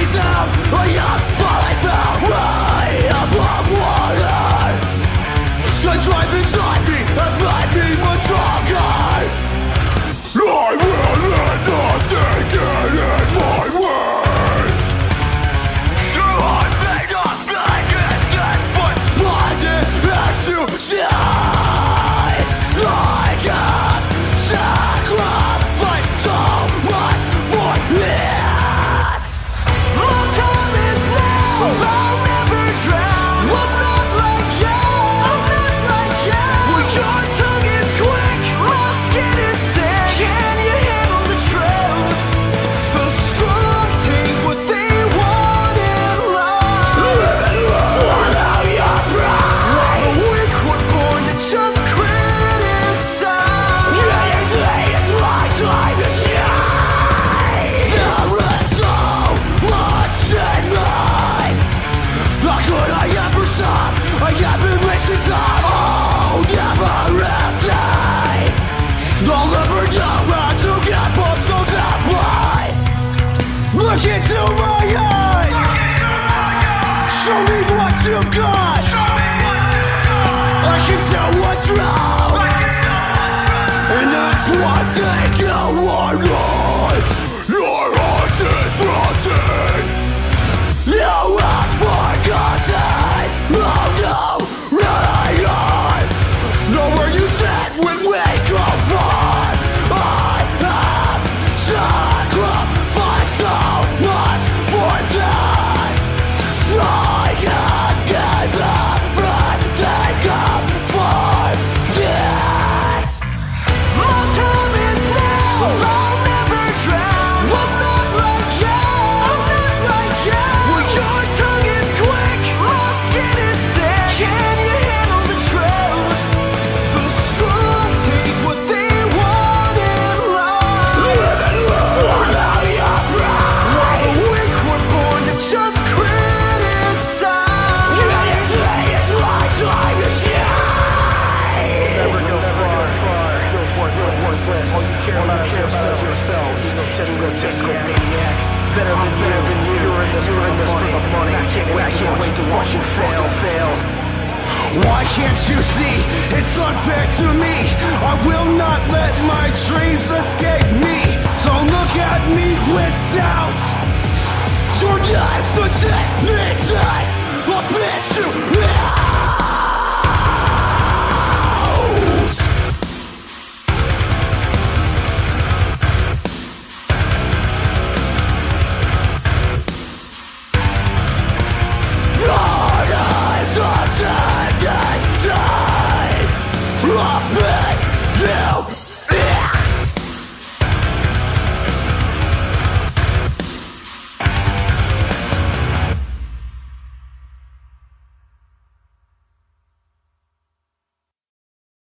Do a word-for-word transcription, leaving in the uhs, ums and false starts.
down, I am falling down way above water. The drive inside me has made me much stronger. I will let nothing get in my way. I may not make it dead, but blinded and to shine. I have sacrificed so much for this. My time is now, I'll never drown. I'm not like you, I'm not like you. Well, your tongue is quick, my skin is thick. Can you handle the truth? The strong take what they want in life. Swallow your pride. While the weak were born to just criticize. Can you say it's my time to shine? There is so much in me. How could I ever stop? I have been wasting time. Oh, never empty. I'll never know how to get both souls happy. Look into my eyes. Show me what you've got. I can tell what's wrong, and that's one thing you are right. Your heart is rotten. You have forgotten. Oh no, really I know where you stand when we go far. I have sacrificed so much for this. I have given everything up for this. My time is now, I'll never drown. I'm not like you, I'm not like you. Well, your tongue is quick, my skin is thick. Can you handle the truth? The strong take what they want in life. Swallow your pride. While the weak were born to just criticize. Can you say it's my time to shine? Never go far, far. You're worthless. All you care about is yourself, yourself. Egotistical maniac. Better than you, than you. You're in this for the money. I can't wait, I can't wait to watch you fail, fail. Why can't you see? It's unfair to me. I will not let my dreams escape me. Don't look at me with doubt. Your name's a dead, I'll bet you